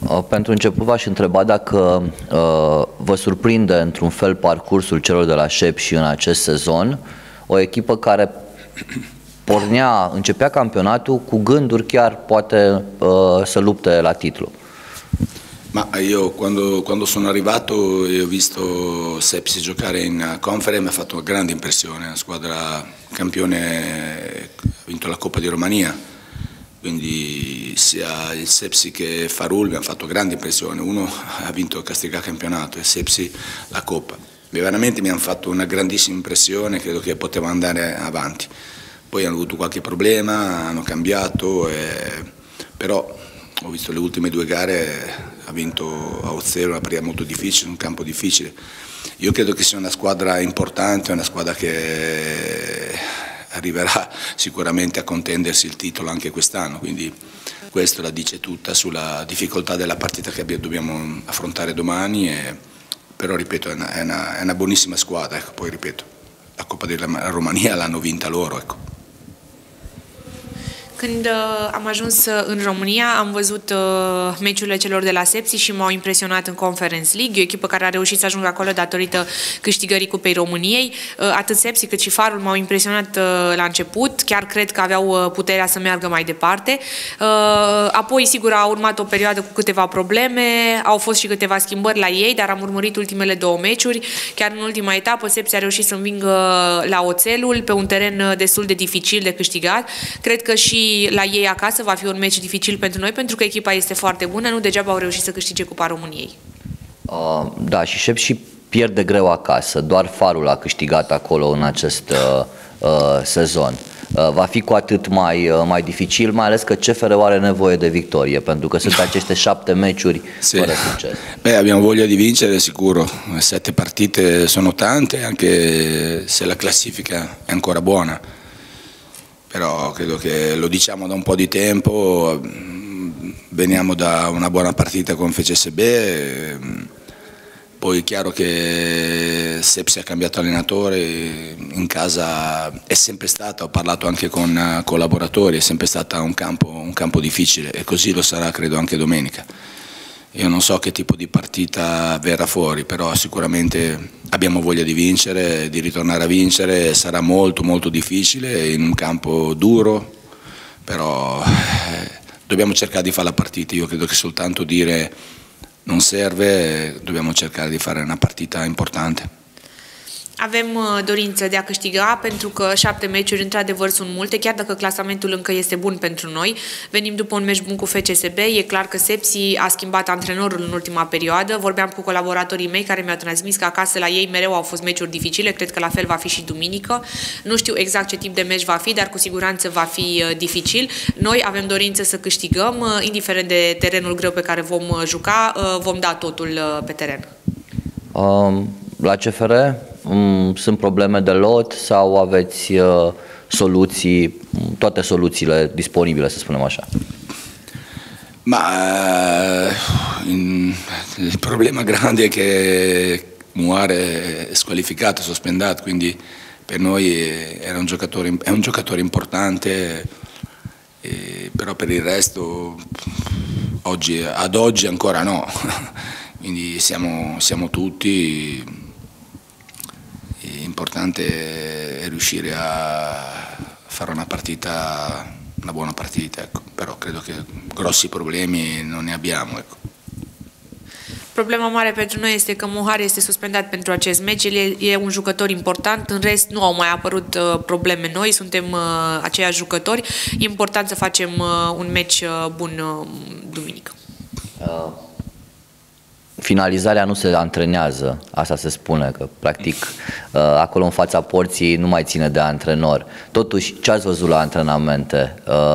Pentru început v-aș întreba dacă vă surprinde într-un fel parcursul celor de la Sepsi în acest sezon, o echipă care începea campionatul cu gânduri chiar poate să lupte la titlu. Ma io quando sono arrivato e ho visto Sepsi giocare in Conference mi ha fatto una grande impressione, una squadra campione, ha vinto la Coppa di Romania, quindi sia il Sepsi che Farul mi hanno fatto grande impressione, uno ha vinto Castiga campionato e Sepsi la Coppa, veramente mi hanno fatto una grandissima impressione, credo che poteva andare avanti, poi hanno avuto qualche problema, hanno cambiato, però ho visto le ultime due gare, ha vinto a Ozzero, una partita molto difficile, un campo difficile. Io credo che sia una squadra importante, una squadra che arriverà sicuramente a contendersi il titolo anche quest'anno, quindi questo la dice tutta sulla difficoltà della partita che dobbiamo affrontare domani, però ripeto è una buonissima squadra, ecco, poi ripeto la Coppa della Romania l'hanno vinta loro. Ecco. Când am ajuns în România, am văzut meciurile celor de la Sepsi și m-au impresionat în Conference League, o echipă care a reușit să ajungă acolo datorită câștigării Cupei României. Atât Sepsi cât și Farul m-au impresionat la început, chiar cred că aveau puterea să meargă mai departe. Apoi, sigur, a urmat o perioadă cu câteva probleme, au fost și câteva schimbări la ei, dar am urmărit ultimele două meciuri. Chiar în ultima etapă, Sepsi a reușit să învingă la Oțelul, pe un teren destul de dificil de câștigat. Cred că și la ei acasă va fi un meci dificil pentru noi, pentru că echipa este foarte bună, nu degeaba au reușit să câștige Cupa României. Da, și Sepsi pierde greu acasă, doar Farul a câștigat acolo în acest sezon. Va fi cu atât mai dificil, mai ales că CFR-ul are nevoie de victorie, pentru că sunt aceste 7 meciuri fără succes. Abbiamo voglia di vincere sicuro, 7 partite sono tante, anche se la classifica è ancora buona. Però credo che lo diciamo da un po' di tempo, veniamo da una buona partita con FCSB, poi è chiaro che Sepsi ha cambiato allenatore, in casa è sempre stata, ho parlato anche con collaboratori, è sempre stata un campo difficile e così lo sarà credo anche domenica. Io non so che tipo di partita verrà fuori, però sicuramente abbiamo voglia di vincere, di ritornare a vincere, sarà molto molto difficile in un campo duro, però dobbiamo cercare di fare la partita, io credo che soltanto dire non serve, dobbiamo cercare di fare una partita importante. Avem dorință de a câștiga, pentru că 7 meciuri într-adevăr sunt multe, chiar dacă clasamentul încă este bun pentru noi. Venim după un meci bun cu FCSB, e clar că Sepsi a schimbat antrenorul în ultima perioadă. Vorbeam cu colaboratorii mei care mi-au transmis că acasă la ei mereu au fost meciuri dificile, cred că la fel va fi și duminică. Nu știu exact ce tip de meci va fi, dar cu siguranță va fi dificil. Noi avem dorință să câștigăm, indiferent de terenul greu pe care vom juca, vom da totul pe teren. La CFR sunt probleme de lot sau aveți soluții, toate soluțiile disponibile, să spunem așa? Ma il problema grande è che Muare è squalificato, sospendato, quindi per noi è un giocatore importante, però per il resto ad oggi ancora no, quindi siamo tutti. L'importante è riuscire a fare una buona partita, ecco. Però credo che grossi problemi non ne abbiamo. Ecco. Problema mare pentru noi este că Muhar este suspendat pentru acest meci, el e un jucător important, în rest nu au mai apărut probleme noi, suntem aceiași jucători, e important să facem un meci bun duminică. Finalizarea nu se antrenează, asta se spune, că practic acolo în fața porții nu mai ține de antrenor. Totuși, ce ați văzut la antrenamente?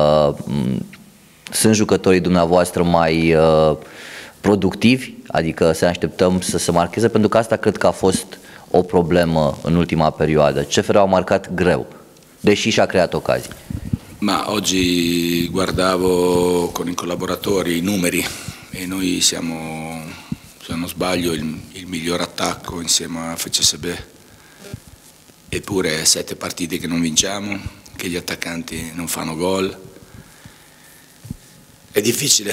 Sunt jucătorii dumneavoastră mai productivi? Adică să ne așteptăm să se marcheze? Pentru că asta cred că a fost o problemă în ultima perioadă. CFR au marcat greu, deși și-a creat ocazii. Ma oggi guardavo con i collaboratori i numeri e noi siamo, se non sbaglio, il miglior attacco insieme a FCSB, eppure 7 partite che non vinciamo, che gli attaccanti non fanno gol. È difficile,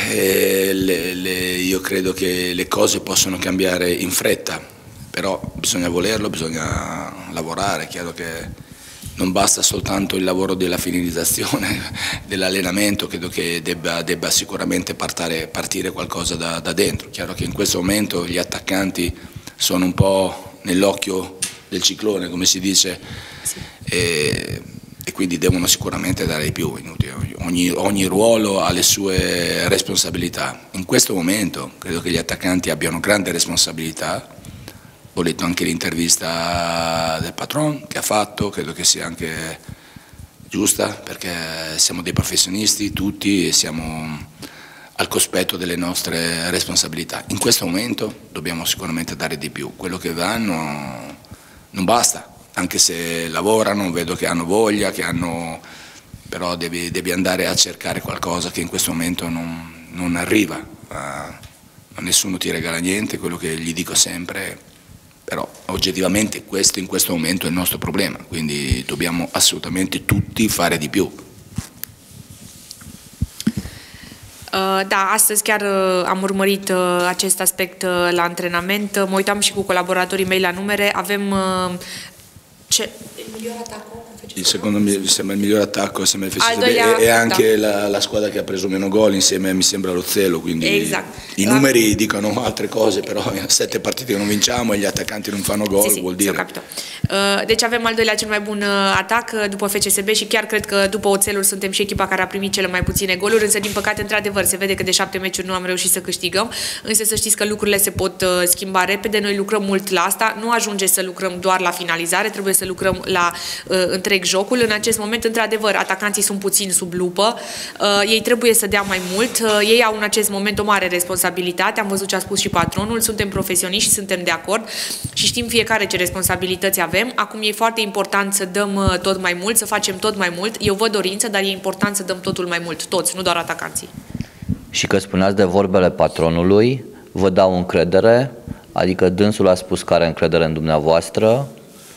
io credo che le cose possono cambiare in fretta, però bisogna volerlo, bisogna lavorare. È chiaro che non basta soltanto il lavoro della finalizzazione, dell'allenamento, credo che debba sicuramente partire qualcosa da dentro. È chiaro che in questo momento gli attaccanti sono un po' nell'occhio del ciclone, come si dice, sì. E quindi devono sicuramente dare di più. Ogni ruolo ha le sue responsabilità. In questo momento credo che gli attaccanti abbiano grande responsabilità. Ho letto anche l'intervista del patron che ha fatto, credo che sia anche giusta, perché siamo dei professionisti tutti e siamo al cospetto delle nostre responsabilità. In questo momento dobbiamo sicuramente dare di più. Quello che vanno non basta, anche se lavorano, vedo che hanno voglia, però devi andare a cercare qualcosa che in questo momento non arriva. Nessuno ti regala niente, quello che gli dico sempre, però oggettivamente questo in questo momento è il nostro problema, quindi dobbiamo assolutamente tutti fare di più. Da, astăzi chiar am urmărit acest aspect la antrenament, mă uitam și cu colaboratorii mei la numere, avem il miglior attacco? Secondo me mi sembra il miglior attacco assieme e anche la squadra che ha preso meno gol insieme mi sembra lo Zelo, quindi i numeri dicono altre cose, però 7 partite che non vinciamo e gli attaccanti non fanno gol, vuol dire. Deci avem al doilea cel mai bun atac după FCSB și chiar cred că după Oțelul suntem și echipa care a primit cele mai puține goluri, însă din păcate într-adevăr se vede că de 7 meciuri nu am reușit să câștigăm, însă să știți că lucrurile se pot schimba repede, noi lucrăm mult la asta, nu ajunge să lucrăm doar la finalizare, trebuie să lucrăm la întreg jocul. În acest moment, într-adevăr, atacanții sunt puțin sub lupă, ei trebuie să dea mai mult, ei au în acest moment o mare responsabilitate, am văzut ce a spus și patronul, suntem profesioniști și suntem de acord și știm fiecare ce responsabilități avem. Acum e foarte important să dăm tot mai mult, să facem tot mai mult. Eu văd dorință, dar e important să dăm totul mai mult, toți, nu doar atacanții. Și că spuneați de vorbele patronului, vă dau încredere, adică dânsul a spus că are încredere în dumneavoastră.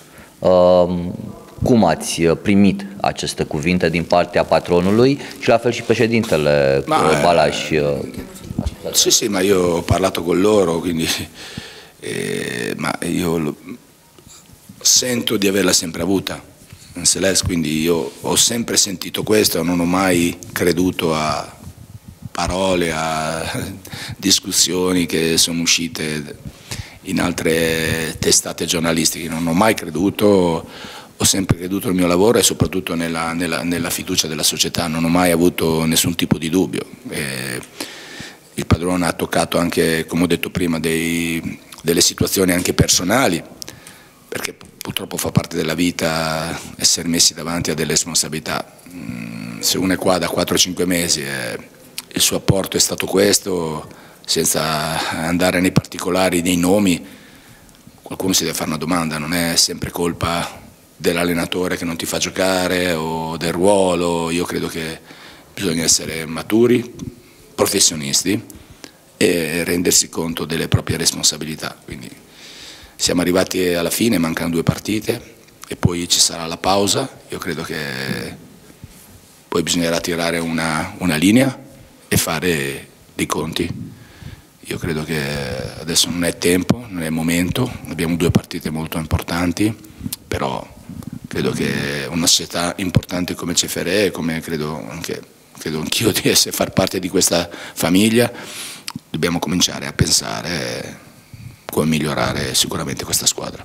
Cum ați primit aceste cuvinte din partea patronului și la fel și președintele Balazs? Sì, ma io ho parlato con loro, quindi ma io sento di averla sempre avuta in Celeste, quindi io ho sempre sentito questo, non ho mai creduto a parole, a discussioni che sono uscite in altre testate giornalistiche, non ho mai creduto. Ho sempre creduto nel mio lavoro e soprattutto nella fiducia della società, non ho mai avuto nessun tipo di dubbio. Il padrone ha toccato anche, come ho detto prima, delle situazioni anche personali, perché purtroppo fa parte della vita essere messi davanti a delle responsabilità. Se uno è qua da 4-5 mesi e il suo apporto è stato questo, senza andare nei particolari dei nomi, qualcuno si deve fare una domanda, non è sempre colpa dell'allenatore che non ti fa giocare o del ruolo. Io credo che bisogna essere maturi, professionisti e rendersi conto delle proprie responsabilità. Quindi siamo arrivati alla fine, mancano 2 partite e poi ci sarà la pausa. Io credo che poi bisognerà tirare una linea e fare dei conti. Io credo che adesso non è tempo, non è il momento, abbiamo 2 partite molto importanti, però credo che una società importante come CFR, come credo anch'io di far parte di questa famiglia, dobbiamo cominciare a pensare come migliorare sicuramente questa squadra.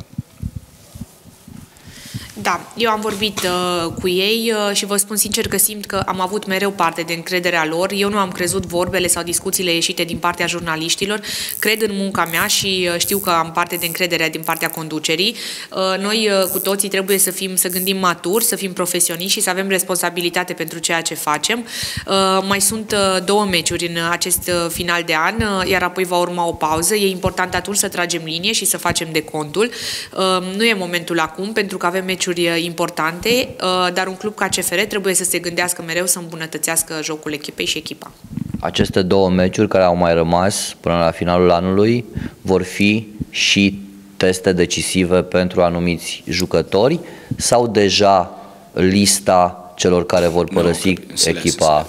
Da, eu am vorbit cu ei și vă spun sincer că simt că am avut mereu parte de încrederea lor. Eu nu am crezut vorbele sau discuțiile ieșite din partea jurnaliștilor. Cred în munca mea și știu că am parte de încredere din partea conducerii. Noi cu toții trebuie să gândim matur, să fim profesioniști și să avem responsabilitate pentru ceea ce facem. Mai sunt 2 meciuri în acest final de an, iar apoi va urma o pauză. E important atunci să tragem linie și să facem decontul. Nu e momentul acum pentru că avem meciuri importante, dar un club ca CFR trebuie să se gândească mereu să îmbunătățească jocul echipei și echipa. Aceste 2 meciuri care au mai rămas până la finalul anului vor fi și teste decisive pentru anumiți jucători sau deja lista celor care vor părăsi echipa?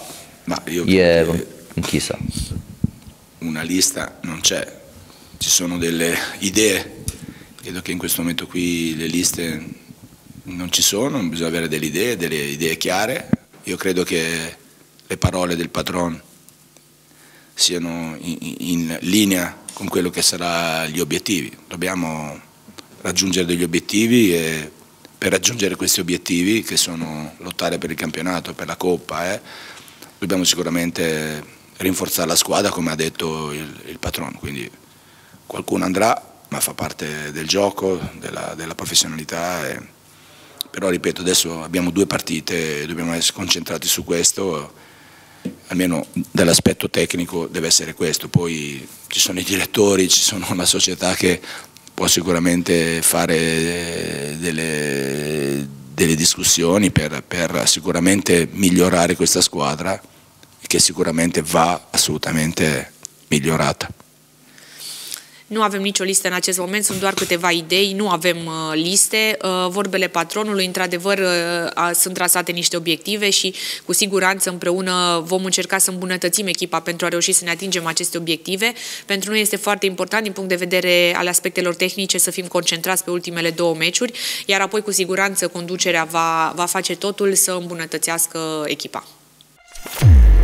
Ma io e închisă. Una lista non c'è, ci sono delle idee, credo che in questo momento qui le liste non ci sono, bisogna avere delle idee chiare. Io credo che le parole del patron siano in linea con quello che saranno gli obiettivi. Dobbiamo raggiungere degli obiettivi e per raggiungere questi obiettivi, che sono lottare per il campionato, per la Coppa, dobbiamo sicuramente rinforzare la squadra, come ha detto il patron. Quindi qualcuno andrà, ma fa parte del gioco, della professionalità. Però ripeto, adesso abbiamo 2 partite e dobbiamo essere concentrati su questo, almeno dall'aspetto tecnico deve essere questo. Poi ci sono i direttori, ci sono una società che può sicuramente fare delle discussioni per sicuramente migliorare questa squadra, che sicuramente va assolutamente migliorata. Nu avem nicio listă în acest moment, sunt doar câteva idei, nu avem liste. Vorbele patronului, într-adevăr, sunt trasate niște obiective și cu siguranță împreună vom încerca să îmbunătățim echipa pentru a reuși să ne atingem aceste obiective. Pentru noi este foarte important, din punct de vedere al aspectelor tehnice, să fim concentrați pe ultimele 2 meciuri, iar apoi cu siguranță conducerea va face totul să îmbunătățească echipa.